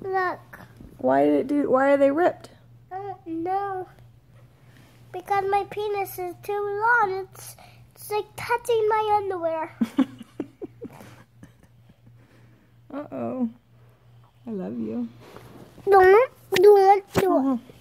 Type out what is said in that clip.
Look. Why are they ripped? No. Because my penis is too long. It's like touching my underwear. Uh-oh. I love you. Don't do it.